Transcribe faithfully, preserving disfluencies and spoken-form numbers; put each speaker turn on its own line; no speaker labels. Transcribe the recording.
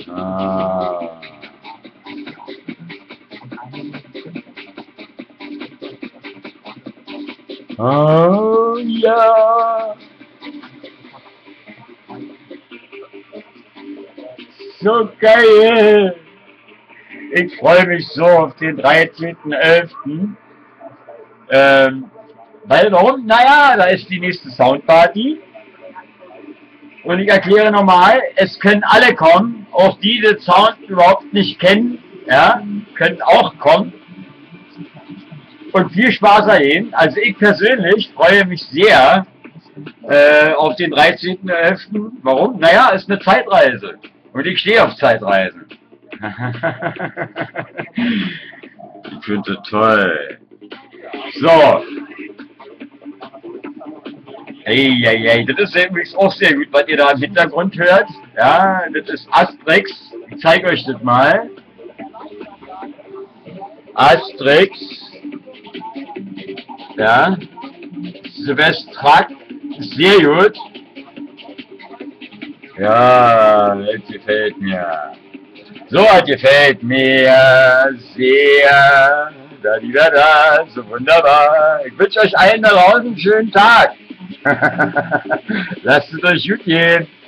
Ah. Oh ja. So geil. Ich freue mich so auf den dreizehnten elften Ähm, weil warum? Naja, da ist die nächste Soundparty. Und ich erkläre nochmal, es können alle kommen, auch die, die den Sound überhaupt nicht kennen, ja, können auch kommen. Und viel Spaß erleben. Also ich persönlich freue mich sehr äh, auf den dreizehnten elften Warum? Naja, es ist eine Zeitreise. Und ich stehe auf Zeitreisen. Ich finde das toll. So. Ey, ey, ey, das ist übrigens auch sehr gut, was ihr da im Hintergrund hört. Ja, das ist Asterix. Ich zeige euch das mal. Asterix. Ja. Silvestrak. Sehr gut. Ja, das gefällt mir. So, das gefällt mir sehr. Da, die, da, da, so wunderbar. Ich wünsche euch allen da draußen einen schönen Tag. Lasst es euch gut gehen.